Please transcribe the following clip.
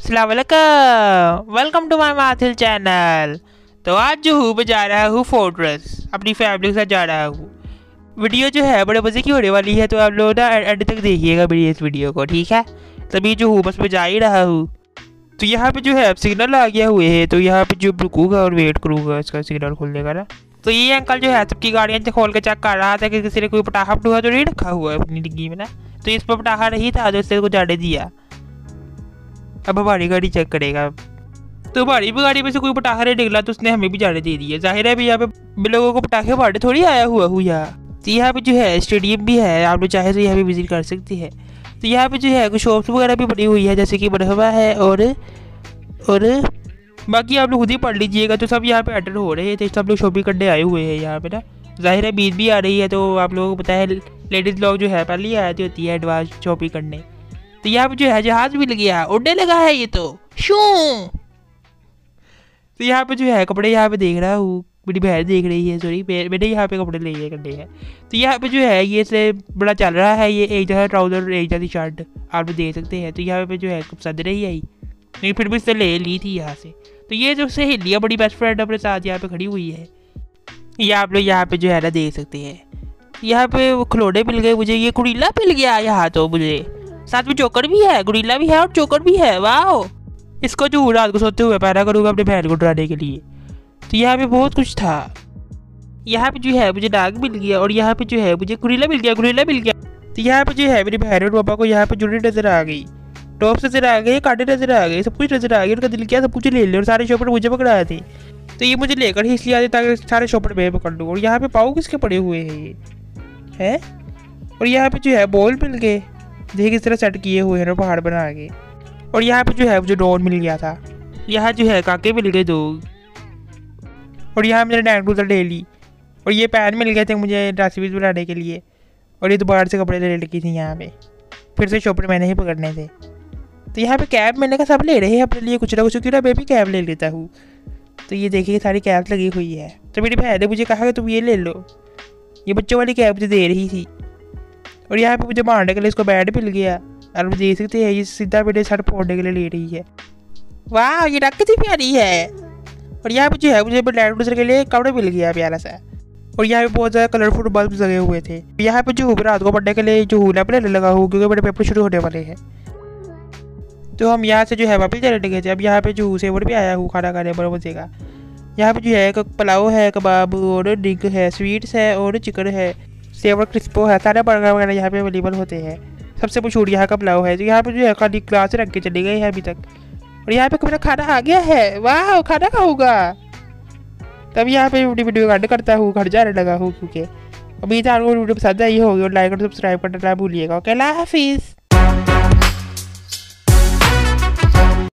अस्सलाम वालेकुम, welcome to my Mathil channel. तो आज जो हूँ मैं जा रहा हूँ फोर्ट्रेस, अपनी फैमिली के साथ जा रहा हूँ। वीडियो जो है बड़े मज़े की होने वाली है, तो आप लोग ना एंड तक देखिएगा मेरी इस वीडियो को, ठीक है। तभी जो हूँ बस मैं जा ही रहा हूँ। तो यहाँ पे जो है सिग्नल आ गया हुए है, तो यहाँ पे जो रुकूंगा और वेट करूँगा इसका सिग्नल खुलने का ना। तो ये अंकल जो है सबकी गाड़ियाँ खोल के चेक कर रहा था कि किसी ने कोई पटाखा पटूखा तो नहीं रखा हुआ है अपनी डिग्गी में ना। तो इस पर पटाखा नहीं था, तो इससे को जाने दिया। अब हमारी गाड़ी चेक करेगा। तो हमारी भी गाड़ी में से कोई पटाखा नहीं निकला, तो उसने हमें भी जाने दे दिया। जाहिर है भी यहाँ पे लोगों को पटाखे मारने थोड़ी आया हुआ हूँ यहाँ। तो यहाँ पे जो है स्टेडियम भी है, आप लोग चाहे तो यहाँ पे विजिट कर सकते हैं। तो यहाँ पे जो है कुछ शॉप्स वगैरह भी बनी हुई है, जैसे कि मरहबा है और बाकी आप लोग खुद ही पढ़ लीजिएगा। तो सब यहाँ पे एंटर हो रहे थे, सब लोग शॉपिंग करने आए हुए हैं यहाँ पे ना। जाहिर है बीच भी आ रही है, तो आप लोगों को पता है लेडीज़ लोग जो है पहले ही आती होती है एडवांस शॉपिंग करने। तो यहाँ पे जो है जहाज भी लग गया, उड़ने लगा है ये तो शू। तो यहाँ पे जो है कपड़े यहाँ पे देख रहा हूँ, मेरी बहन देख रही है, सॉरी मैंने यहाँ पे कपड़े लिए करने हैं। तो यहाँ पे जो है ये से बड़ा चल रहा है, ये एक जगह ट्राउज़र एक जगह शर्ट आप लोग देख सकते हैं। तो यहाँ पे जो है पसंद नहीं आई, लेकिन फिर भी इससे ले ली थी यहाँ से। तो ये जो सहेलियाँ बड़ी बेस्ट फ्रेंड अपने साथ यहाँ पे खड़ी हुई है, ये आप लोग यहाँ पे जो है ना देख सकते हैं। यहाँ पे वो खिलौने मिल गए मुझे, ये गुड़ीला मिल गया यहाँ, तो मुझे साथ में जोकर भी है, गुड़ीला भी है और जोकर भी है। वाह, इसको जो रात को सोते हुए पैरा करूँगा अपने बहन को डराने के लिए। तो यहाँ पे बहुत कुछ था। यहाँ पे जो है मुझे नाग मिल गया, और यहाँ पे जो है मुझे गुड़ीला मिल गया, गुड़ीला मिल गया। तो यहाँ पे जो है मेरी बहन और पापा को यहाँ पे जुड़ी नजर आ गई, टॉप नजर आ गए, कांटे नजर आ गए, सब कुछ नजर आ गया। उनका दिल किया सब कुछ ले ले, और सारे शॉपर मुझे पकड़ाए थे। तो ये मुझे लेकर ही इसलिए आते ताकि सारे शॉपर मैं पकड़ लूँ। और यहाँ पे पाँव किसके पड़े हुए हैं ये है। और यहाँ पे जो है बॉल मिल गए, देखिए किस तरह सेट किए हुए हैं ना पहाड़ बना के। और यहाँ पे जो है मुझे ड्रोन मिल गया था। यहाँ जो है काके मिल गए 2। और यहाँ मैंने लैंड क्रूज़र ले ली। और ये पैन मिल गए थे मुझे रेसिपीज बनाने के लिए। और ये दोबारा से कपड़े ले लगी थी यहाँ पे, फिर से शॉपर मैंने ही पकड़ने थे। तो यहाँ पे कैब मैंने कहा सब ले रहे हैं अपने लिए कुछ ना कुछ, क्यों ना मैं भी कैब ले लेता हूँ। तो ये देखिए सारी कैब लगी हुई है। तो मेरी बहन ने मुझे कहा कि तुम ये ले लो, ये बच्चों वाली कैब मुझे दे रही थी। और यहाँ पे मुझे मारने के लिए इसको बैट मिल गया, और आप देख सकते हैं ये सीधा मेरे सर फोड़ने के लिए ले रही है। वाह, ये रख कितनी प्यारी है। और यहाँ पे जो है मुझे लैंड क्रूज़र के लिए कपड़े मिल गया प्यारा सा। और यहाँ पे बहुत ज़्यादा कलरफुल बल्ब लगे हुए थे। यहाँ पे जो रात को पढ़ने के लिए जो लैंप लगा हूँ, क्योंकि मेरे पेपर शुरू होने वाले हैं। तो हम यहाँ से जो है वापस चले गए थे। अब यहाँ पे जो सेवर भी आया हूँ खाना खाने बड़े मजे का। यहाँ पे जो है पुलाव है, कबाब और ड्रिंक है, स्वीट्स है और चिकन है, सेवर क्रिस्पो है, सारे बर्गर वगैरह यहाँ पे अवेलेबल होते हैं। सबसे मशहूर यहाँ का पुलाव है। तो यहाँ पे जो है खाली ग्लास रख के चले गए हैं अभी तक। और यहाँ पे मेरा खाना आ गया है, वाह खाना खाऊंगा। तब यहाँ पे वीडियो काट करता हूँ, घर जाने लगा हूँ, क्योंकि अभी तक आपको वीडियो पसंद आई होगी और लाइक और सब्सक्राइब करना ना भूलिएगा। ओके, अल्लाह हाफिज़।